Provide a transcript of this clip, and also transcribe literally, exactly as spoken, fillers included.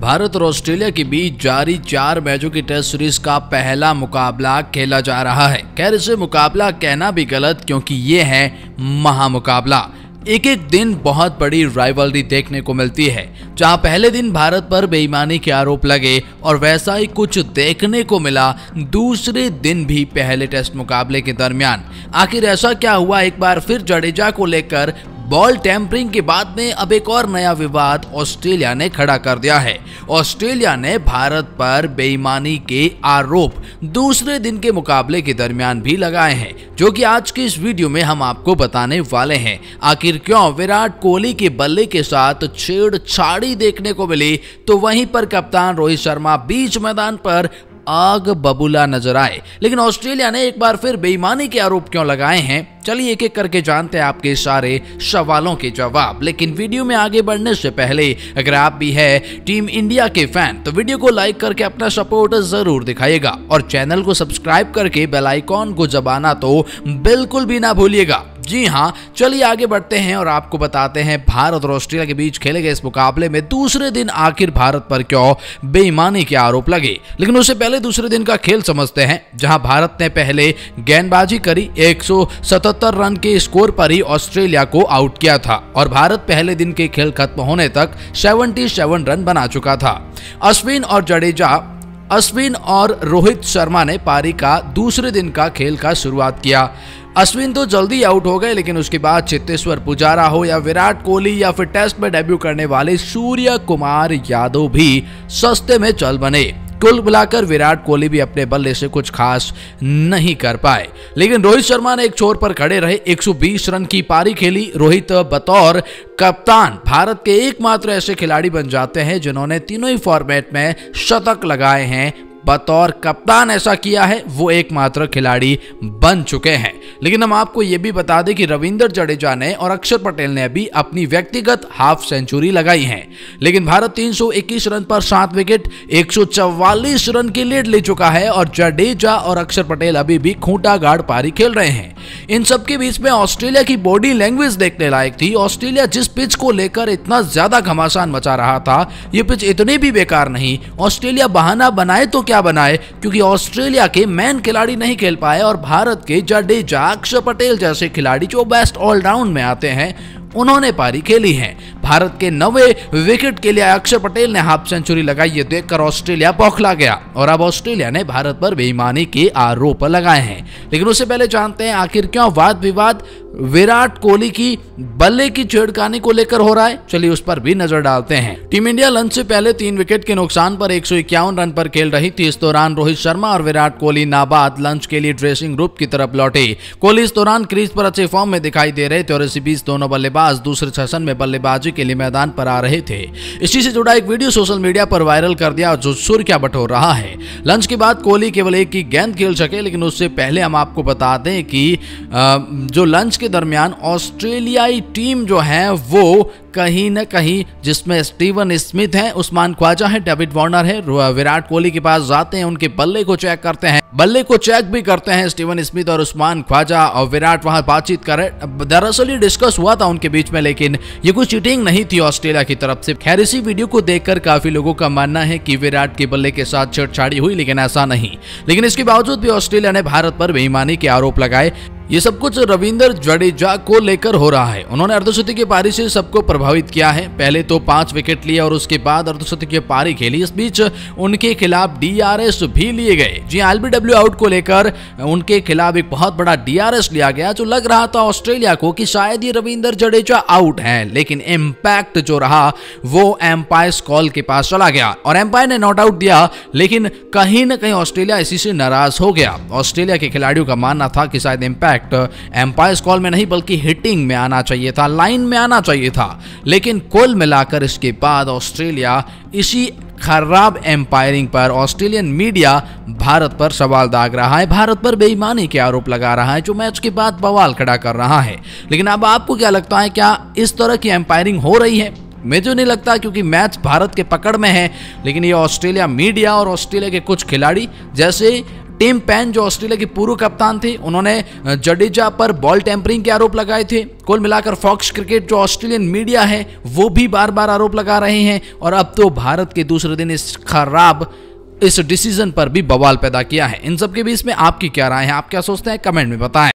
भारत और ऑस्ट्रेलिया के बीच जारी चार मैचों की टेस्ट सीरीज का पहला मुकाबला खेला जा रहा है। खैर, इसे मुकाबला कहना भी गलत, क्योंकि ये है महामुकाबला। एक एक दिन बहुत बड़ी राइवलरी देखने को मिलती है, जहां पहले दिन भारत पर बेईमानी के आरोप लगे और वैसा ही कुछ देखने को मिला दूसरे दिन भी पहले टेस्ट मुकाबले के दरमियान। आखिर ऐसा क्या हुआ? एक बार फिर जडेजा को लेकर बॉल टेम्परिंग के बाद में अब एक और नया विवाद ऑस्ट्रेलिया ने खड़ा कर दिया है। ऑस्ट्रेलिया ने भारत पर बेईमानी के आरोप दूसरे दिन के मुकाबले के दरमियान भी लगाए हैं, जो कि आज की इस वीडियो में हम आपको बताने वाले हैं। आखिर क्यों विराट कोहली के बल्ले के साथ छेड़छाड़ी देखने को मिली, तो वहीं पर कप्तान रोहित शर्मा बीच मैदान पर आग बबूला नजर आए। लेकिन ऑस्ट्रेलिया ने एक बार फिर बेईमानी के आरोप क्यों लगाए हैं, चलिए एक एक करके जानते हैं आपके सारे सवालों के जवाब। लेकिन वीडियो में आगे बढ़ने से पहले अगर आप भी है टीम इंडिया के फैन, तो वीडियो को लाइक करके अपना सपोर्ट जरूर दिखाइएगा और चैनल को सब्सक्राइब करके बेल आइकॉन को दबाना तो बिल्कुल भी ना भूलिएगा। जी हाँ, चलिए आगे बढ़ते हैं और आपको बताते हैं भारत और ऑस्ट्रेलिया के बीच खेले गए इस मुकाबले में दूसरे दिन आखिर भारत पर क्यों बेईमानी के आरोप लगे। लेकिन उससे पहले दूसरे दिन का खेल समझते हैं, जहां भारत ने पहले गेंदबाजी करी, एक सौ सतहत्तर रन के स्कोर पर ही ऑस्ट्रेलिया को आउट किया था और भारत पहले दिन के खेल खत्म होने तक सतहत्तर रन बना चुका था। अश्विन और जडेजा अश्विन और रोहित शर्मा ने पारी का दूसरे दिन का खेल का शुरुआत किया। अश्विन तो जल्दी आउट हो गए, लेकिन उसके बाद चेतेश्वर पुजारा हो या विराट कोहली या फिर टेस्ट में डेब्यू करने वाले सूर्य कुमार यादव भी सस्ते में चल बने। कुल मिलाकर विराट कोहली भी अपने बल्ले से कुछ खास नहीं कर पाए, लेकिन रोहित शर्मा ने एक छोर पर खड़े रहे, एक सौ बीस रन की पारी खेली। रोहित बतौर कप्तान भारत के एकमात्र ऐसे खिलाड़ी बन जाते हैं जिन्होंने तीनों ही फॉर्मेट में शतक लगाए हैं। बतौर कप्तान ऐसा किया है, वो एकमात्र खिलाड़ी बन चुके हैं। लेकिन हम आपको ये भी बता दें कि रविंद्र जडेजा ने और अक्षर पटेल ने अभी अपनी व्यक्तिगत हाफ सेंचुरी लगाई है। लेकिन भारत तीन सौ इक्कीस रन पर सात विकेट एक सौ चौवालीस रन की लीड ले चुका है और जडेजा और अक्षर पटेल अभी भी खूंटा गाड़ पारी खेल रहे हैं। इन सब के बीच में ऑस्ट्रेलिया की बॉडी लैंग्वेज देखने लायक थी। ऑस्ट्रेलिया जिस पिच को लेकर इतना ज्यादा घमासान मचा रहा था, ये पिच इतनी भी बेकार नहीं। ऑस्ट्रेलिया बहाना बनाए तो क्या बनाए, क्योंकि ऑस्ट्रेलिया के मैन खिलाड़ी नहीं खेल पाए और भारत के जडेजा, अक्षर पटेल जैसे खिलाड़ी जो बेस्ट ऑलराउंड में आते हैं, उन्होंने पारी खेली है। भारत के नवे विकेट के लिए अक्षर पटेल ने हाफ सेंचुरी लगाई। ये देखकर ऑस्ट्रेलिया बौखला गया और अब ऑस्ट्रेलिया ने भारत पर बेईमानी के आरोप लगाए हैं। लेकिन उससे पहले जानते हैं आखिर क्यों वाद विवाद विराट कोहली की बल्ले की छेड़खानी को लेकर हो रहा है। चलिए उस पर भी नजर डालते हैं। टीम इंडिया लंच से पहले तीन विकेट के नुकसान पर एक सौ इक्यावन रन पर खेल रही थी। इस दौरान रोहित शर्मा और विराट कोहली नाबाद लंच के लिए ड्रेसिंग रूम की तरफ लौटे। कोहली इस दौरान क्रीज पर अच्छे फॉर्म में दिखाई दे रहे थे और इसी बीच दोनों बल्लेबाज दूसरे सेशन में बल्लेबाजी के लिए मैदान पर आ रहे थे। इसी से जुड़ा एक वीडियो सोशल मीडिया पर वायरल कर दिया जो सुर्खियां बटोर रहा है। लंच के बाद कोहली केवल एक ही गेंद खेल सके, लेकिन उससे पहले हम आपको बता दें कि जो लंच के दरमियान ऑस्ट्रेलियाई टीम जो है वो कहीं न कहीं, जिसमें स्टीवन स्मिथ है, उस्मान ख्वाजा है, डेविड वार्नर है, विराट कोहली के पास जाते हैं, उनके बल्ले को चेक करते हैं। बल्ले को चेक भी करते हैं स्टीवन स्मिथ और उस्मान ख्वाजा, और विराट वहां बातचीत कर रहे। दरअसल ये डिस्कस हुआ था उनके बीच में, लेकिन ये कोई चीटिंग नहीं थी ऑस्ट्रेलिया की तरफ से। खैर, इसी वीडियो को देखकर काफी लोगों का मानना है कि विराट के बल्ले के साथ छेड़छाड़ी हुई, लेकिन ऐसा नहीं। लेकिन इसके बावजूद भी ऑस्ट्रेलिया ने भारत पर बेईमानी के आरोप लगाए। ये सब कुछ रविंद्र जडेजा को लेकर हो रहा है। उन्होंने अर्धशतकीय की पारी से सबको प्रभावित किया है। पहले तो पांच विकेट लिए और उसके बाद अर्धशतकीय पारी खेली। इस बीच उनके खिलाफ डीआरएस भी लिए गए। जी, एलबीडब्ल्यू आउट को लेकर उनके खिलाफ एक बहुत बड़ा डीआरएस लिया गया, जो लग रहा था ऑस्ट्रेलिया को कि शायद ये रविंद्र जडेजा आउट है। लेकिन इम्पैक्ट जो रहा वो एम्पायर कॉल के पास चला गया और एम्पायर ने नॉट आउट दिया। लेकिन कहीं ना कहीं ऑस्ट्रेलिया इसी से नाराज हो गया। ऑस्ट्रेलिया के खिलाड़ियों का मानना था कि शायद इम्पैक्ट एम्पायर कॉल में नहीं बल्कि हिटिंग में आना चाहिए था, लाइन में आना चाहिए था। लेकिन कुल मिलाकर इसके बाद ऑस्ट्रेलिया इसी खराब एम्पायरिंग पर, ऑस्ट्रेलियन मीडिया भारत पर सवाल दाग रहा है, भारत पर बेईमानी के आरोप लगा रहा है, जो मैच के बाद बवाल खड़ा कर रहा है। लेकिन अब आपको क्या लगता है, क्या इस तरह की एम्पायरिंग हो रही है? मुझे नहीं लगता, क्योंकि मैच भारत के पकड़ में है। लेकिन ये ऑस्ट्रेलिया मीडिया और ऑस्ट्रेलिया के कुछ खिलाड़ी जैसे टिम पेन जो ऑस्ट्रेलिया के पूर्व कप्तान थे, उन्होंने जडेजा पर बॉल टेम्परिंग के आरोप लगाए थे। कुल मिलाकर फॉक्स क्रिकेट जो ऑस्ट्रेलियन मीडिया है वो भी बार बार आरोप लगा रहे हैं और अब तो भारत के दूसरे दिन इस खराब इस डिसीजन पर भी बवाल पैदा किया है। इन सब के बीच में आपकी क्या राय है, आप क्या सोचते हैं, कमेंट में बताएं।